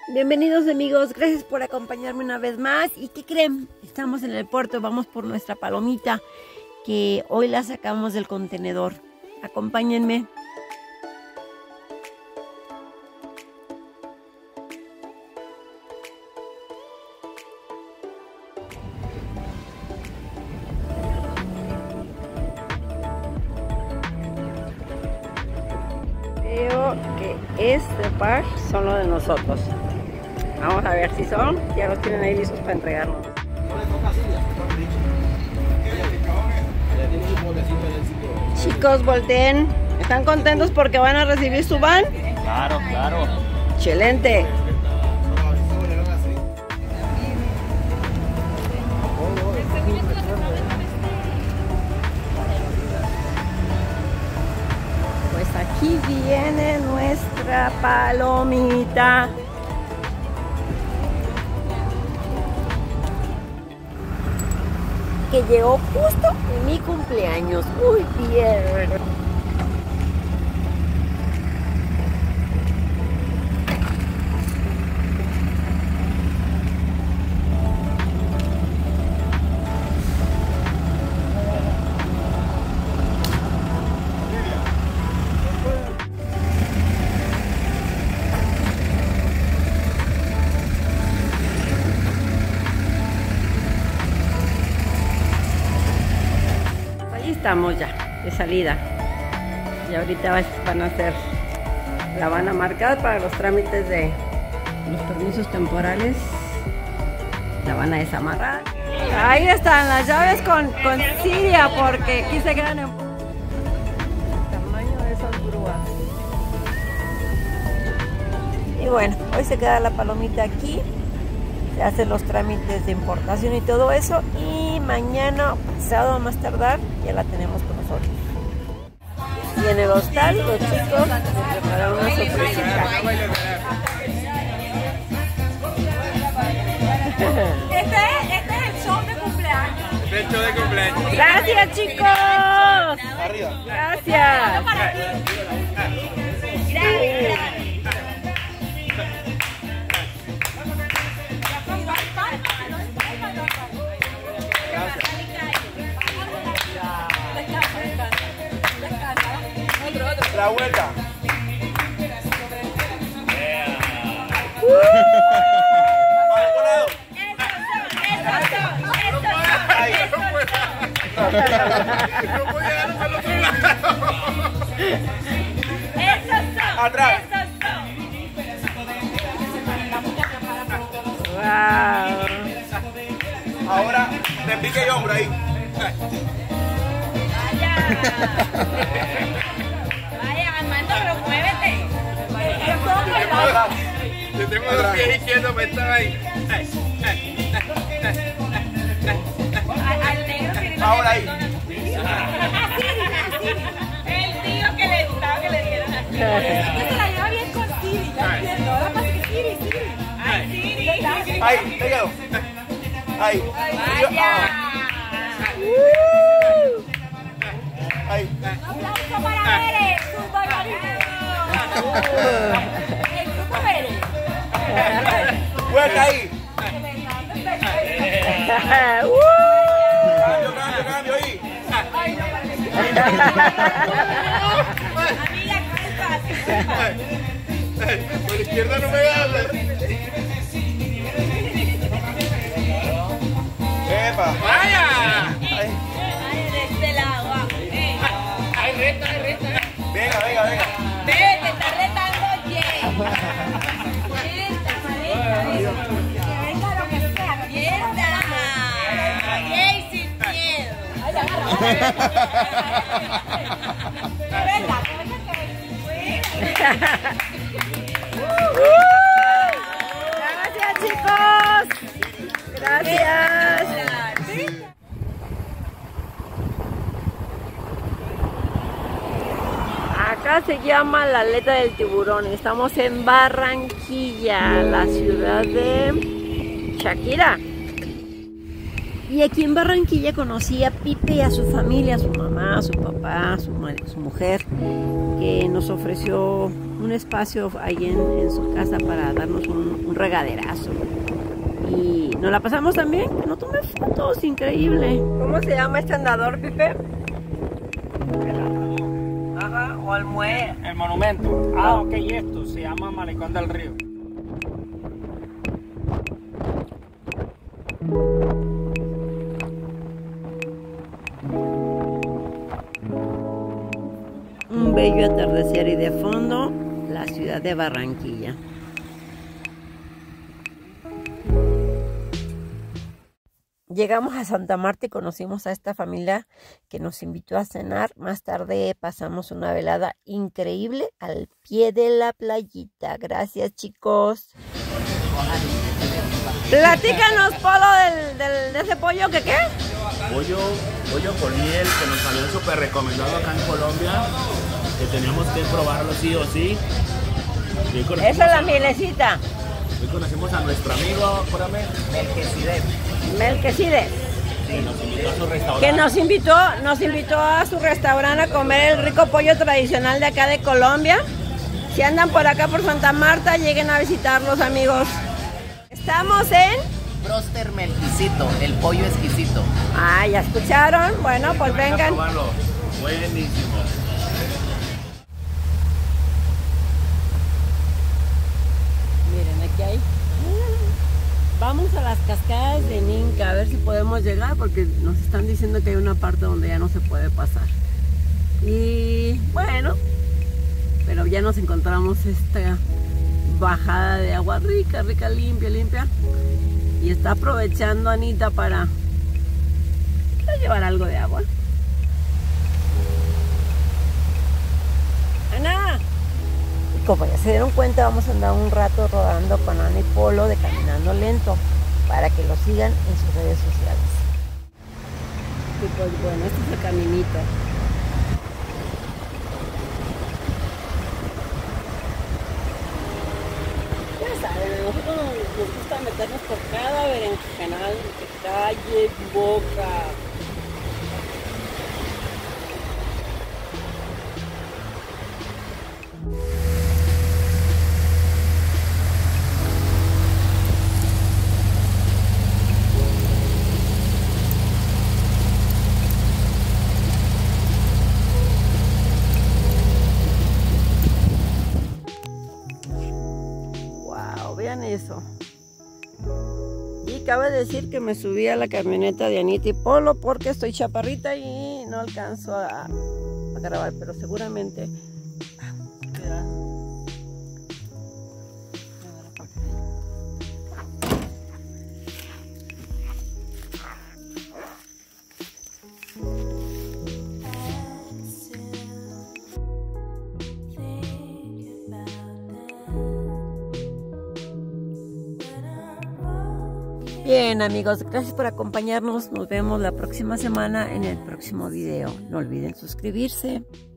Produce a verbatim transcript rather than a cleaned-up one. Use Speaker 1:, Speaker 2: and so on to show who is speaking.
Speaker 1: Bienvenidos amigos, gracias por acompañarme una vez más. ¿Y qué creen? Estamos en el puerto, vamos por nuestra palomita que hoy la sacamos del contenedor. Acompáñenme. Creo que este par son los de nosotros. Vamos a ver si son. Ya los tienen ahí listos para entregarnos. Chicos, volteen. ¿Están contentos porque van a recibir su van?
Speaker 2: Claro, claro.
Speaker 1: Excelente. Pues aquí viene nuestra palomita. Que llegó justo en mi cumpleaños. Muy bien. Estamos ya de salida y ahorita van a hacer, la van a marcar para los trámites de los permisos temporales, la van a desamarrar. Ahí están las llaves con, con Siria porque aquí se quedan en el tamaño de esas grúas. Y bueno, hoy se queda la palomita aquí, se hacen los trámites de importación y todo eso, y mañana, pasado a más tardar, ya la tenemos con nosotros. Y en el hostal los chicos me prepararon una sorpresita.
Speaker 3: Este es, este es el show de cumpleaños.
Speaker 2: Este es el show de cumpleaños.
Speaker 1: Gracias chicos.
Speaker 2: Arriba.
Speaker 1: Gracias.
Speaker 3: Gracias.
Speaker 2: La vuelta. No puedo llegar al otro lado.
Speaker 3: Esos son.
Speaker 2: Atrás.
Speaker 3: Esos son.
Speaker 1: Wow.
Speaker 2: Ahora te pique yo por ahí.
Speaker 3: Vaya. Vaya, Armando, pero muévete.
Speaker 2: Yo tengo los pies izquierdos para estar ahí.
Speaker 3: Al negro que
Speaker 2: Ahora ahí.
Speaker 3: el tío que le gustaba que le dieran así. Se la lleva bien con Siri, ya entiendo. Ahora pasa que Siri, Siri. Ay, Siri.
Speaker 2: Ahí, te quedo. Ahí.
Speaker 3: Vaya.
Speaker 2: Ahí.
Speaker 3: Un aplauso para Bere, sus bailarinos. El grupo Bere.
Speaker 2: Vuelta ahí. Cambio, cambio, cambio ahí.
Speaker 3: Amiga, ¿qué pasa?
Speaker 2: Por la izquierda no me da. ¡Epa! ¡Vaya!
Speaker 3: Ay, de este lado, ah. Eh.
Speaker 2: ¡Hay reta, hay reta! Venga, venga, venga.
Speaker 3: Ve, te está retando Jay. Que venga lo que sea. ¡Mierda! Jay sin miedo. De verdad, que venga que
Speaker 1: Gracias chicos. Gracias. Acá se llama la aleta del tiburón. Estamos en Barranquilla, la ciudad de Shakira. Y aquí en Barranquilla conocí a Pipe y a su familia, a su mamá, a su papá, a su, su mujer, que nos ofreció un espacio ahí en, en su casa para darnos un, un regaderazo. Y nos la pasamos también, que no tomé fotos, increíble. ¿Cómo se llama este andador, Pipe? Ajá, o el muelle.
Speaker 4: El monumento. Ah, ok, esto se llama Malecón del Río.
Speaker 1: Un bello atardecer y de fondo la ciudad de Barranquilla. Llegamos a Santa Marta y conocimos a esta familia que nos invitó a cenar. Más tarde pasamos una velada increíble al pie de la playita. Gracias, chicos. Platícanos, Polo, del, del, de ese pollo que qué.
Speaker 2: Pollo, pollo con miel que nos salió súper recomendado acá en Colombia, que teníamos que probarlo sí o sí.
Speaker 1: Esa es la mielecita.
Speaker 2: Hoy conocimos a nuestro amigo, espérame, Melquisedec.
Speaker 1: Melquisedec.
Speaker 2: Que nos invitó a su restaurante.
Speaker 1: Que nos invitó, nos invitó a su restaurante a comer el rico pollo tradicional de acá de Colombia. Si andan por acá por Santa Marta, lleguen a visitarlos, amigos. Estamos en
Speaker 5: Broster Melquisito, el pollo exquisito.
Speaker 1: Ah, ¿ya escucharon? Bueno, pues
Speaker 2: Vengan a
Speaker 1: vengan.
Speaker 2: probarlo. Buenísimo.
Speaker 1: Miren, aquí hay. Vamos a las cascadas de Ninca, a ver si podemos llegar, porque nos están diciendo que hay una parte donde ya no se puede pasar. Y bueno, pero ya nos encontramos esta bajada de agua rica, rica, limpia, limpia. Y está aprovechando Anita para, para llevar algo de agua. Ana, y como ya se dieron cuenta, vamos a andar un rato rodando con Ana y Polo de Caminando Lento para que lo sigan en sus redes sociales. Y pues bueno, este es el caminito. Ya saben, a nosotros nos gusta meternos por cada berenjenal, calle, boca. Eso. Y cabe decir que me subí a la camioneta de Anita y Polo porque estoy chaparrita y no alcanzo a, a grabar, pero seguramente bien, amigos, gracias por acompañarnos. Nos vemos la próxima semana en el próximo video. No olviden suscribirse.